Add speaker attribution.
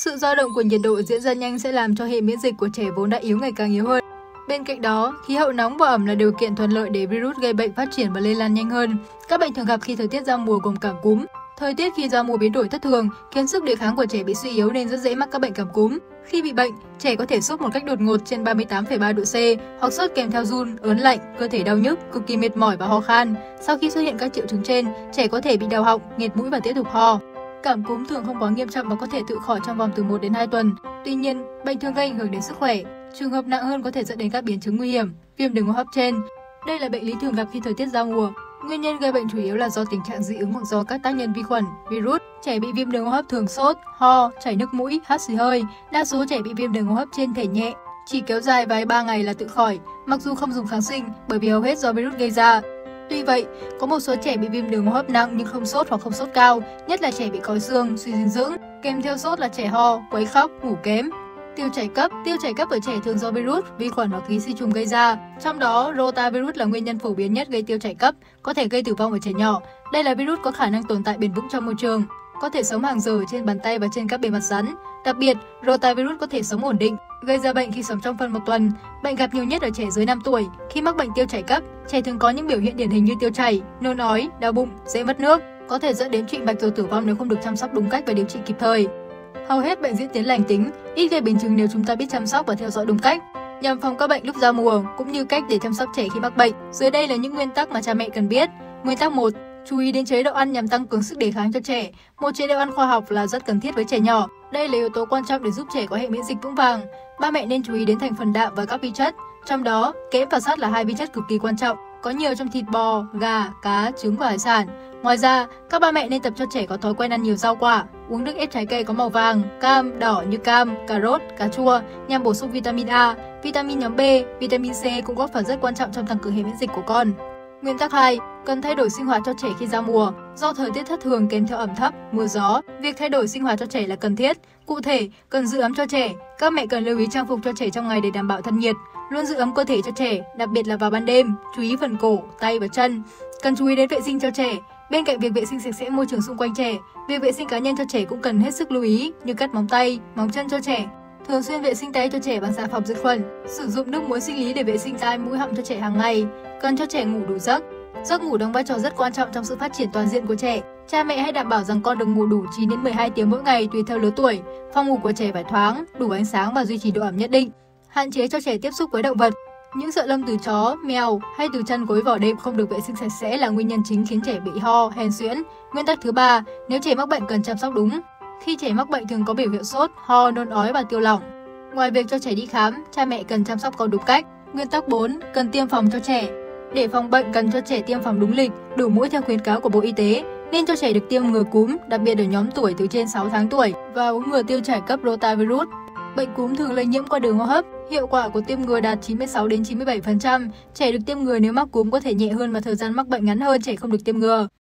Speaker 1: Sự dao động của nhiệt độ diễn ra nhanh sẽ làm cho hệ miễn dịch của trẻ vốn đã yếu ngày càng yếu hơn. Bên cạnh đó, khí hậu nóng và ẩm là điều kiện thuận lợi để virus gây bệnh phát triển và lây lan nhanh hơn. Các bệnh thường gặp khi thời tiết giao mùa gồm cảm cúm. Thời tiết khi giao mùa biến đổi thất thường khiến sức đề kháng của trẻ bị suy yếu nên rất dễ mắc các bệnh cảm cúm. Khi bị bệnh, trẻ có thể sốt một cách đột ngột trên 38,3 độ C hoặc sốt kèm theo run, ớn lạnh, cơ thể đau nhức, cực kỳ mệt mỏi và ho khan. Sau khi xuất hiện các triệu chứng trên, trẻ có thể bị đau họng, nghẹt mũi và tiếp tục ho. Cảm cúm thường không quá nghiêm trọng và có thể tự khỏi trong vòng từ 1 đến 2 tuần. Tuy nhiên, bệnh thường gây ảnh hưởng đến sức khỏe. Trường hợp nặng hơn có thể dẫn đến các biến chứng nguy hiểm, viêm đường hô hấp trên. Đây là bệnh lý thường gặp khi thời tiết giao mùa. Nguyên nhân gây bệnh chủ yếu là do tình trạng dị ứng hoặc do các tác nhân vi khuẩn, virus. Trẻ bị viêm đường hô hấp thường sốt, ho, chảy nước mũi, hắt xì hơi. Đa số trẻ bị viêm đường hô hấp trên thể nhẹ, chỉ kéo dài vài 3 ngày là tự khỏi, mặc dù không dùng kháng sinh bởi vì hầu hết do virus gây ra. Tuy vậy, có một số trẻ bị viêm đường hô hấp nặng nhưng không sốt hoặc không sốt cao, nhất là trẻ bị còi xương, suy dinh dưỡng. Kèm theo sốt là trẻ ho, quấy khóc, ngủ kém. Tiêu chảy cấp ở trẻ thường do virus, vi khuẩn hoặc ký sinh trùng gây ra. Trong đó, rotavirus là nguyên nhân phổ biến nhất gây tiêu chảy cấp, có thể gây tử vong ở trẻ nhỏ. Đây là virus có khả năng tồn tại bền vững trong môi trường, có thể sống hàng giờ trên bàn tay và trên các bề mặt rắn. Đặc biệt, rotavirus có thể sống ổn định, gây ra bệnh khi sống trong phân 1 tuần. Bệnh gặp nhiều nhất ở trẻ dưới 5 tuổi. Khi mắc bệnh tiêu chảy cấp, trẻ thường có những biểu hiện điển hình như tiêu chảy, nôn ói, đau bụng, dễ mất nước, có thể dẫn đến trụy mạch rồi tử vong nếu không được chăm sóc đúng cách và điều trị kịp thời. Hầu hết bệnh diễn tiến lành tính, ít gây biến chứng nếu chúng ta biết chăm sóc và theo dõi đúng cách. Nhằm phòng các bệnh lúc giao mùa cũng như cách để chăm sóc trẻ khi mắc bệnh, dưới đây là những nguyên tắc mà cha mẹ cần biết. Nguyên tắc 1. Chú ý đến chế độ ăn nhằm tăng cường sức đề kháng cho trẻ. Một chế độ ăn khoa học là rất cần thiết với trẻ nhỏ. Đây là yếu tố quan trọng để giúp trẻ có hệ miễn dịch vững vàng. Ba mẹ nên chú ý đến thành phần đạm và các vi chất. Trong đó, kẽm và sắt là 2 vi chất cực kỳ quan trọng, có nhiều trong thịt bò, gà, cá, trứng và hải sản. Ngoài ra, các ba mẹ nên tập cho trẻ có thói quen ăn nhiều rau quả, uống nước ép trái cây có màu vàng, cam, đỏ như cam, cà rốt, cà chua nhằm bổ sung vitamin A, vitamin nhóm B, vitamin C cũng góp phần rất quan trọng trong tăng cường hệ miễn dịch của con. Nguyên tắc 2. Cần thay đổi sinh hoạt cho trẻ khi giao mùa. Do thời tiết thất thường kèm theo ẩm thấp, mưa gió, việc thay đổi sinh hoạt cho trẻ là cần thiết. Cụ thể, cần giữ ấm cho trẻ. Các mẹ cần lưu ý trang phục cho trẻ trong ngày để đảm bảo thân nhiệt. Luôn giữ ấm cơ thể cho trẻ, đặc biệt là vào ban đêm. Chú ý phần cổ, tay và chân. Cần chú ý đến vệ sinh cho trẻ. Bên cạnh việc vệ sinh sạch sẽ môi trường xung quanh trẻ, việc vệ sinh cá nhân cho trẻ cũng cần hết sức lưu ý như cắt móng tay, móng chân cho trẻ. Thường xuyên vệ sinh tay cho trẻ bằng xà phòng diệt khuẩn. Sử dụng nước muối sinh lý để vệ sinh tai, mũi, họng cho trẻ hàng ngày. Cần cho trẻ ngủ đủ giấc. Giấc ngủ đóng vai trò rất quan trọng trong sự phát triển toàn diện của trẻ. Cha mẹ hãy đảm bảo rằng con được ngủ đủ 9 đến 12 tiếng mỗi ngày tùy theo lứa tuổi. Phòng ngủ của trẻ phải thoáng, đủ ánh sáng và duy trì độ ẩm nhất định. Hạn chế cho trẻ tiếp xúc với động vật. Những sợi lông từ chó, mèo hay từ chân gối vỏ đệm không được vệ sinh sạch sẽ là nguyên nhân chính khiến trẻ bị ho, hen suyễn. Nguyên tắc thứ 3, nếu trẻ mắc bệnh cần chăm sóc đúng. Khi trẻ mắc bệnh thường có biểu hiện sốt, ho, nôn ói và tiêu lỏng. Ngoài việc cho trẻ đi khám, cha mẹ cần chăm sóc con đúng cách. Nguyên tắc 4, cần tiêm phòng cho trẻ. Để phòng bệnh cần cho trẻ tiêm phòng đúng lịch, đủ mũi theo khuyến cáo của Bộ Y tế. Nên cho trẻ được tiêm ngừa cúm, đặc biệt ở nhóm tuổi từ trên 6 tháng tuổi và uống ngừa tiêu chảy cấp rotavirus. Bệnh cúm thường lây nhiễm qua đường hô hấp. Hiệu quả của tiêm ngừa đạt 96 đến 97%. Trẻ được tiêm ngừa nếu mắc cúm có thể nhẹ hơn và thời gian mắc bệnh ngắn hơn trẻ không được tiêm ngừa.